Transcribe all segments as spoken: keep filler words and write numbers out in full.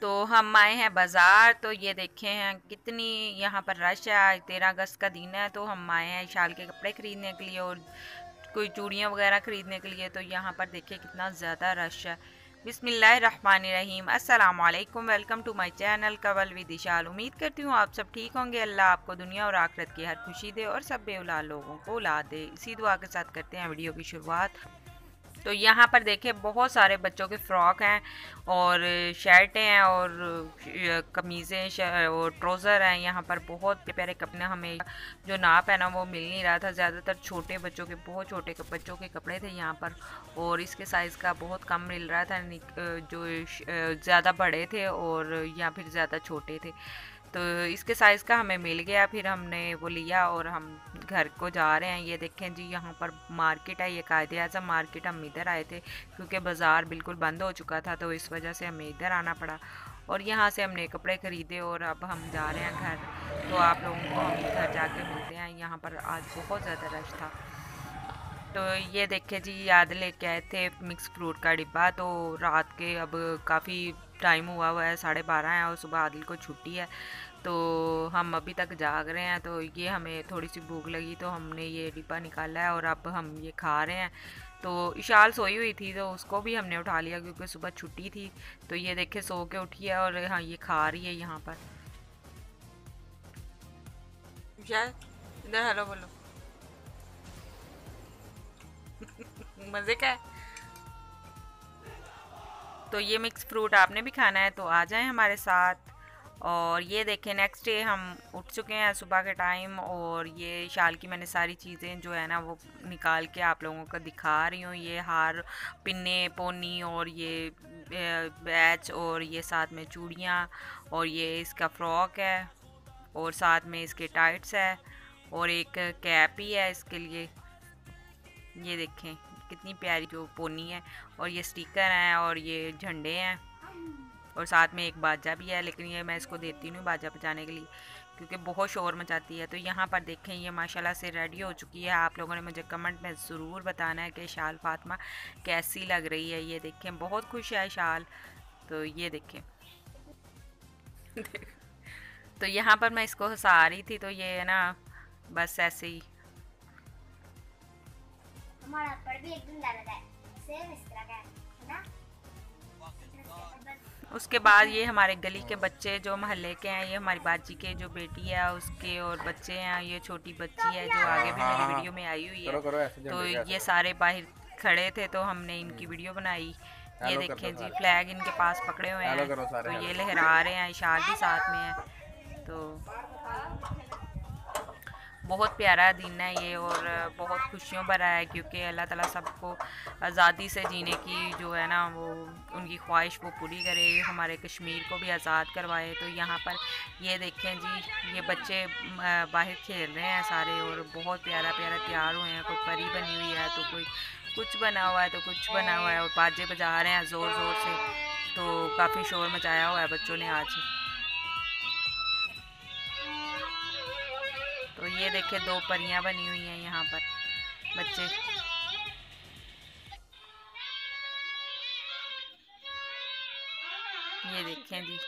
तो हम आए हैं बाज़ार। तो ये देखे हैं कितनी यहाँ पर रश है। आज तेरह अगस्त का दिन है तो हम आए हैं शाल के कपड़े ख़रीदने के लिए और कोई चूड़ियाँ वगैरह ख़रीदने के लिए। तो यहाँ पर देखिए कितना ज़्यादा रश है। बिस्मिल्लाहिर्रहमानिर्रहीम, अस्सलाम वालेकुम, welcome to my channel Kawal with Ishal. उम्मीद करती हूँ आप सब ठीक होंगे। अल्लाह आपको दुनिया और आखिरत की हर खुशी दे और सब बेऔलाद लोगों को औलाद दे। इसी दुआ के साथ करते हैं वीडियो की शुरुआत। तो यहाँ पर देखें बहुत सारे बच्चों के फ़्रॉक हैं और शर्टें हैं और कमीज़ें और ट्राउज़र हैं। यहाँ पर बहुत प्यारे कपड़े, हमें जो नाप है ना वो मिल नहीं रहा था। ज़्यादातर छोटे बच्चों के, बहुत छोटे बच्चों के कपड़े थे यहाँ पर और इसके साइज़ का बहुत कम मिल रहा था, जो ज़्यादा बड़े थे और या फिर ज़्यादा छोटे थे। तो इसके साइज़ का हमें मिल गया, फिर हमने वो लिया और हम घर को जा रहे हैं। ये देखें जी, यहाँ पर मार्केट है, ये कायदे आज़म मार्केट। हम इधर आए थे क्योंकि बाज़ार बिल्कुल बंद हो चुका था, तो इस वजह से हमें इधर आना पड़ा और यहाँ से हमने कपड़े ख़रीदे और अब हम जा रहे हैं घर। तो आप लोगों को हम घर जाके मिलते हैं। यहाँ पर आज बहुत ज़्यादा रश था। तो ये देखे जी, याद लेके आए थे मिक्स फ्रूट का डिब्बा। तो रात के अब काफ़ी टाइम हुआ हुआ है, साढ़े बारह है और सुबह आदिल को छुट्टी है, तो हम अभी तक जाग रहे हैं। तो ये हमें थोड़ी सी भूख लगी तो हमने ये डिब्बा निकाला है और अब हम ये खा रहे हैं। तो इशाल सोई हुई थी तो उसको भी हमने उठा लिया क्योंकि सुबह छुट्टी थी। तो ये देखे सो के उठी है और हाँ ये खा रही है यहाँ पर। इधर हेलो बोलो। मज़े का है। तो ये मिक्स फ्रूट आपने भी खाना है तो आ जाएं हमारे साथ। और ये देखें नेक्स्ट डे हम उठ चुके हैं सुबह के टाइम और ये शाल की मैंने सारी चीज़ें जो है ना वो निकाल के आप लोगों को दिखा रही हूँ। ये हार, पिन्ने, पोनी और ये बैच और ये साथ में चूड़ियाँ और ये इसका फ्रॉक है और साथ में इसके टाइट्स है और एक कैप ही है इसके लिए। ये देखें कितनी प्यारी जो पोनी है और ये स्टिकर हैं और ये झंडे हैं और साथ में एक बाजा भी है, लेकिन ये मैं इसको देती नहीं बाजा बजाने के लिए क्योंकि बहुत शोर मचाती है। तो यहाँ पर देखें ये माशाल्लाह से रेडी हो चुकी है। आप लोगों ने मुझे कमेंट में ज़रूर बताना है कि शाल फातिमा कैसी लग रही है। ये देखें बहुत खुश है शाल। तो ये देखें तो यहाँ पर मैं इसको हंसा रही थी तो ये ना बस ऐसे ही हमारा पर भी एकदम डाला है, सेम इस तरह का है ना। उसके बाद ये हमारे गली के बच्चे जो मोहल्ले के हैं, ये हमारी बाजी के जो बेटी है उसके और बच्चे हैं। ये छोटी बच्ची है जो आगे भी मेरी वीडियो में आई हुई है। करो, करो, तो ये सारे बाहर खड़े थे तो हमने इनकी वीडियो बनाई। ये देखें जी, फ्लैग इनके पास पकड़े हुए हैं तो ये लहरा रहे हैं। इशाल भी साथ में है। तो बहुत प्यारा दिन है ये और बहुत खुशियों भरा है क्योंकि अल्लाह ताला सबको आज़ादी से जीने की जो है ना वो उनकी ख्वाहिश वो पूरी करे, हमारे कश्मीर को भी आज़ाद करवाए। तो यहाँ पर ये देखें जी, ये बच्चे बाहर खेल रहे हैं सारे और बहुत प्यारा प्यारा तैयार हुए हैं। कोई परी बनी हुई है तो कोई कुछ बना हुआ है तो कुछ बना हुआ है और बाजे बजा रहे हैं ज़ोर ज़ोर से। तो काफ़ी शोर मचाया हुआ है बच्चों ने आज। तो ये देखे दो परियां बनी हुई हैं यहाँ पर बच्चे। ये देखें जी,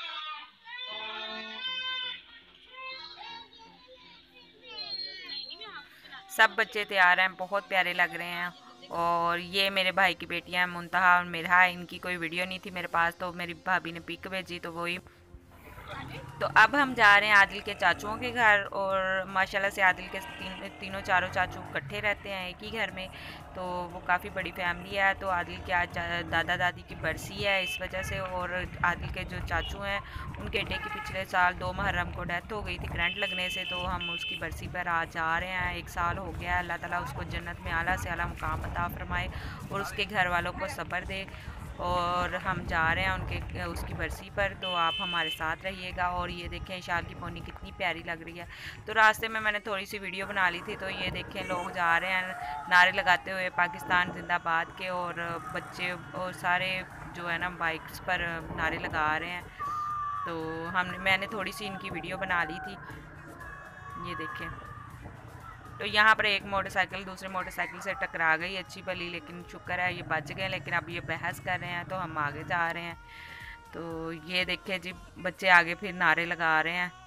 सब बच्चे तैयार हैं, बहुत प्यारे लग रहे हैं। और ये मेरे भाई की बेटियां मुंतहा और मेरा, इनकी कोई वीडियो नहीं थी मेरे पास तो मेरी भाभी ने पिक भेजी तो वही। तो अब हम जा रहे हैं आदिल के चाचुओं के घर और माशाल्लाह से आदिल के तीन तीनों चारों चाचू इकट्ठे रहते हैं एक ही घर में, तो वो काफ़ी बड़ी फैमिली है। तो आदिल के आज दादा दादी की बरसी है इस वजह से। और आदिल के जो चाचू हैं उनके बेटे की पिछले साल दो मुहर्रम को डेथ हो गई थी करंट लगने से, तो हम उसकी बरसी पर आज जा रहे हैं। एक साल हो गया है। अल्लाह ताला उसको जन्नत में आला से आला मुकाम अता फरमाए और उसके घर वालों को सब्र दे। और हम जा रहे हैं उनके उसकी बरसी पर, तो आप हमारे साथ रहिएगा। और ये देखें शाल की पोनी कितनी प्यारी लग रही है। तो रास्ते में मैंने थोड़ी सी वीडियो बना ली थी। तो ये देखें लोग जा रहे हैं नारे लगाते हुए पाकिस्तान जिंदाबाद के और बच्चे और सारे जो है ना बाइक्स पर नारे लगा रहे हैं। तो हम मैंने थोड़ी सी इनकी वीडियो बना ली थी। ये देखें, तो यहाँ पर एक मोटरसाइकिल दूसरे मोटरसाइकिल से टकरा गई अच्छी भली, लेकिन शुक्र है ये बच गए। लेकिन अब ये बहस कर रहे हैं तो हम आगे जा रहे हैं। तो ये देखिए जी बच्चे आगे फिर नारे लगा रहे हैं।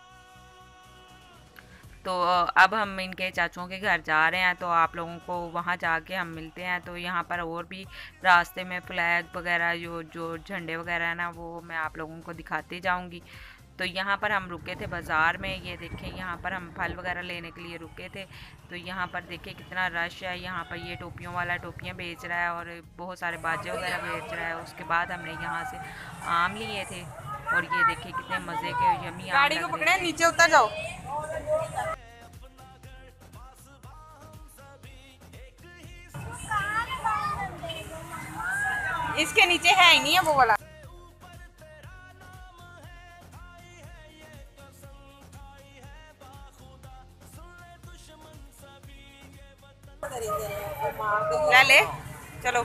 तो अब हम इनके चाचुओं के घर जा रहे हैं, तो आप लोगों को वहाँ जाके हम मिलते हैं। तो यहाँ पर और भी रास्ते में फ्लैग वगैरह जो जो झंडे वगैरह है ना, वो मैं आप लोगों को दिखाती जाऊँगी। तो यहाँ पर हम रुके थे बाज़ार में, ये देखें यहाँ पर हम फल वगैरह लेने के लिए रुके थे। तो यहाँ पर देखिए कितना रश है। यहाँ पर ये टोपियों वाला टोपियाँ बेच रहा है और बहुत सारे बाजे वगैरह बेच रहा है। उसके बाद हमने यहाँ से आम लिए थे और ये देखिए कितने मज़े के यमी आम गाड़ी को पकड़े, नीचे उतर जाओ। इसके नीचे है ही नहीं है वो वाला। ले ले चलो।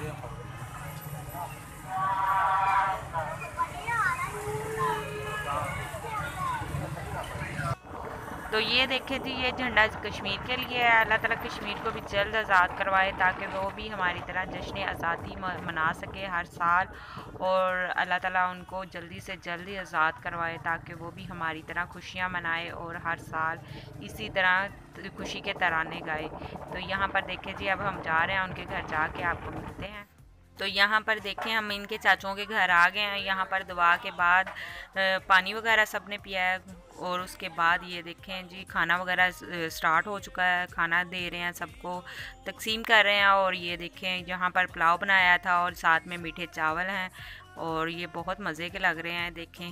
तो ये देखे जी ये झंडा कश्मीर के लिए है। अल्लाह ताला कश्मीर को भी जल्द आज़ाद करवाए ताकि वो भी हमारी तरह जश्न आज़ादी मना सके हर साल, और अल्लाह ताला उनको जल्दी से जल्दी आज़ाद करवाए ताकि वो भी हमारी तरह खुशियाँ मनाए और हर साल इसी तरह खुशी के तराने गाए। तो यहाँ पर देखे जी अब हम जा रहे हैं उनके घर जाके आपको मिलते हैं। तो यहाँ पर देखें हम इनके चाचों के घर आ गए हैं। यहाँ पर दुआ के बाद पानी वगैरह सब ने पिया है और उसके बाद ये देखें जी खाना वगैरह स्टार्ट हो चुका है। खाना दे रहे हैं, सबको तकसीम कर रहे हैं। और ये देखें यहाँ पर पुलाव बनाया था और साथ में मीठे चावल हैं और ये बहुत मज़े के लग रहे हैं। देखें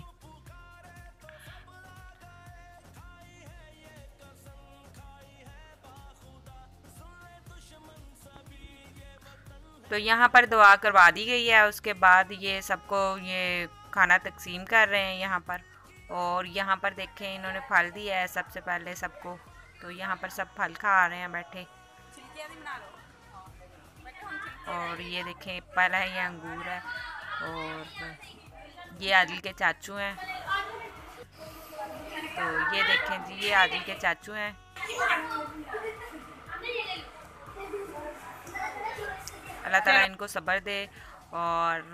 तो यहाँ पर दुआ करवा दी गई है। उसके बाद ये सबको ये खाना तकसीम कर रहे हैं यहाँ पर। और यहाँ पर देखें इन्होंने फल दिया है सबसे पहले सबको। तो यहाँ पर सब फल खा रहे हैं बैठे। और ये देखें एप्पल है, ये अंगूर है और ये आदिल के चाचू हैं। तो ये देखें जी ये आदिल के चाचू हैं। अल्लाह ताला इनको सब्र दे। और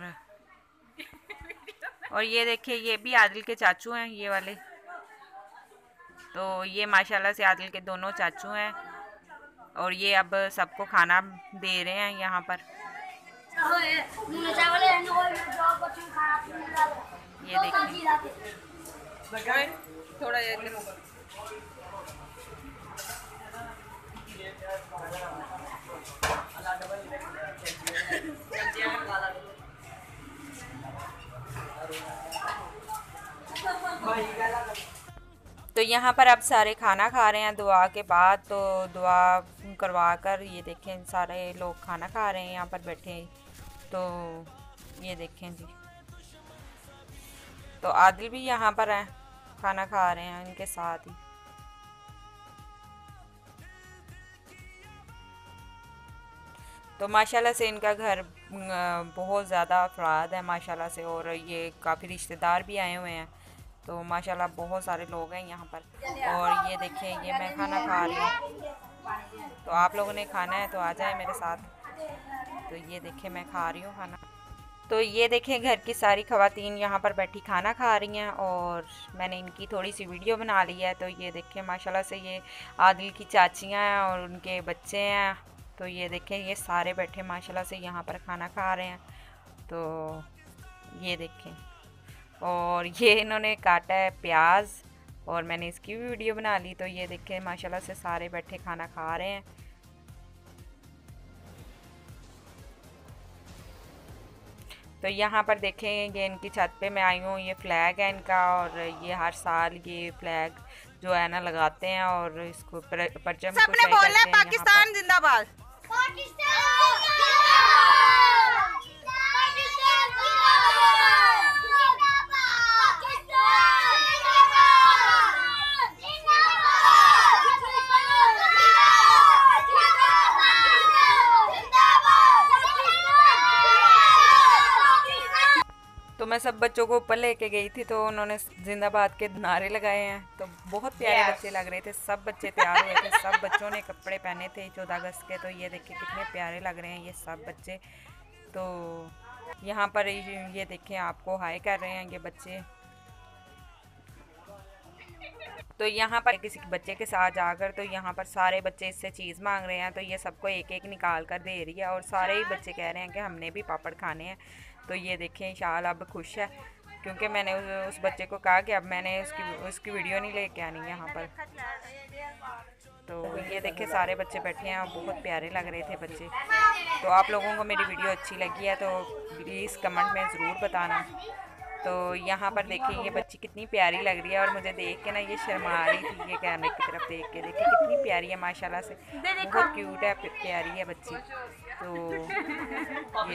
और ये देखिए ये भी आदिल के चाचू हैं ये वाले। तो ये माशाल्लाह से आदिल के दोनों चाचू हैं और ये अब सबको खाना दे रहे हैं यहाँ पर। ये देखिए थोड़ा तो यहाँ पर अब सारे खाना खा रहे हैं दुआ के बाद। तो दुआ करवा कर ये देखें सारे लोग खाना खा रहे हैं यहाँ पर बैठे। तो ये देखें जी तो आदिल भी यहाँ पर हैं, खाना खा रहे हैं इनके साथ ही। तो माशाल्लाह से इनका घर बहुत ज़्यादा अफराद है माशाल्लाह से, और ये काफ़ी रिश्तेदार भी आए हुए हैं। तो माशाल्लाह बहुत सारे लोग हैं यहाँ पर। और ये देखें ये मैं खाना खा रही हूँ। तो आप लोगों ने खाना है तो आ जाए मेरे साथ। तो ये देखें मैं खा रही हूँ खाना। तो ये देखें घर की सारी ख़वातीन यहाँ पर बैठी खाना खा रही हैं और मैंने इनकी थोड़ी सी वीडियो बना ली है। तो ये देखें माशाल्लाह से ये आदिल की चाचियाँ हैं और उनके बच्चे हैं। तो ये देखें ये सारे बैठे माशाल्लाह से यहाँ पर खाना खा रहे हैं। तो ये देखें और ये इन्होंने काटा है प्याज और मैंने इसकी भी वीडियो बना ली। तो ये देखें माशाल्लाह से सारे बैठे खाना खा रहे हैं। तो यहाँ पर देखें ये इनकी छत पे मैं आई हूँ, ये फ्लैग है इनका और ये हर साल ये फ्लैग जो है ना लगाते हैं और इसको परचम को सबने बोलना है पाकिस्तान जिंदाबाद। तो मैं सब बच्चों को ऊपर लेके गई थी तो उन्होंने जिंदाबाद के नारे लगाए हैं। तो बहुत प्यारे बच्चे लग रहे थे, सब बच्चे तैयार हुए थे, सब बच्चों ने कपड़े पहने थे चौदह अगस्त के। तो ये देखिए कितने प्यारे लग रहे हैं ये सब बच्चे। तो यहाँ पर ये देखें आपको हाय कर रहे हैं ये बच्चे। तो यहाँ पर किसी बच्चे के साथ जाकर तो यहाँ पर सारे बच्चे इससे चीज़ मांग रहे हैं, तो ये सबको एक एक निकाल कर दे रही है और सारे ही बच्चे कह रहे हैं कि हमने भी पापड़ खाने हैं। तो ये देखें शाल अब खुश है क्योंकि मैंने उस, उस बच्चे को कहा कि अब मैंने उसकी उसकी वीडियो नहीं लेके आनी यहाँ पर। तो ये देखें सारे बच्चे बैठे हैं और बहुत प्यारे लग रहे थे बच्चे। तो आप लोगों को मेरी वीडियो अच्छी लगी है तो प्लीज़ कमेंट में ज़रूर बताना। तो यहाँ पर देखिए ये बच्ची कितनी प्यारी लग रही है और मुझे देख के ना ये शर्मा रही थी ये कैमरे की तरफ देख के। देखिए कितनी प्यारी है माशाल्लाह से, बहुत क्यूट है, प्यारी है बच्ची। तो ये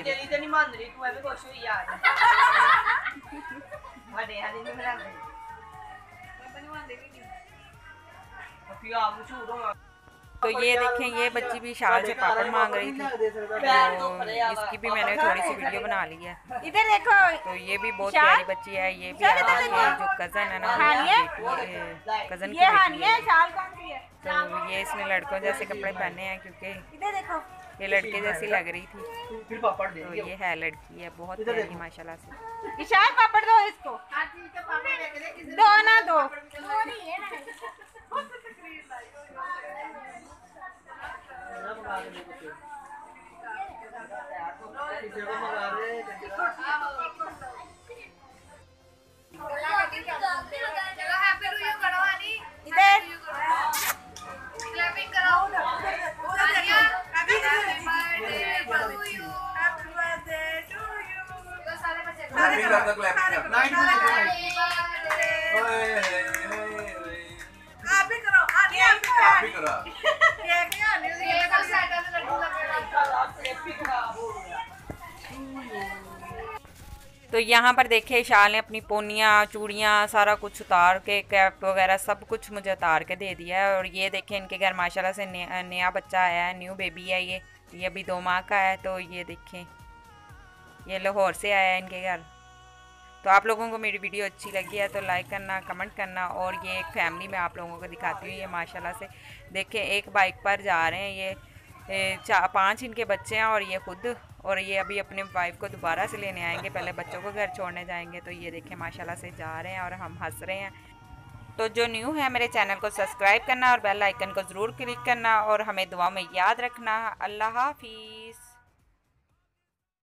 तो ये देखें ये बच्ची भी शाल से पापड़ मांग रही थी, तो इसकी भी मैंने थोड़ी सी वीडियो बना ली है। इधर देखो, तो ये भी बहुत प्यारी बच्ची है, ये भी आपके जो कज़न है ना कज़न की बेटी है। तो ये इसने लड़कों जैसे कपड़े पहने हैं क्योंकि इधर देखो ये लड़के जैसी लग रही थी। तो ये है लड़की है बहुत प्यारी माशाल्लाह से। विशाल पापड़ दो इसको, दो ना दो। तो यहाँ पर देखे शाल ने अपनी पोनियाँ चूड़ियाँ सारा कुछ उतार के कैप वगैरह सब कुछ मुझे उतार के दे दिया है। और ये देखें इनके घर माशाल्लाह से नया, नया बच्चा आया है, न्यू बेबी है ये ये अभी दो माह का है। तो ये देखें ये लाहौर से आया है इनके घर। तो आप लोगों को मेरी वीडियो अच्छी लगी है तो लाइक करना, कमेंट करना। और ये एक फैमिली में आप लोगों को दिखाती हूँ, ये माशाल्लाह से देखें एक बाइक पर जा रहे हैं, ये चार पाँच इनके बच्चे हैं और ये खुद, और ये अभी अपने वाइफ को दोबारा से लेने आएंगे, पहले बच्चों को घर छोड़ने जाएंगे। तो ये देखें माशाल्लाह से जा रहे हैं और हम हंस रहे हैं। तो जो न्यू है मेरे चैनल को सब्सक्राइब करना और बेल आइकन को ज़रूर क्लिक करना और हमें दुआ में याद रखना। अल्लाह हाफिज़।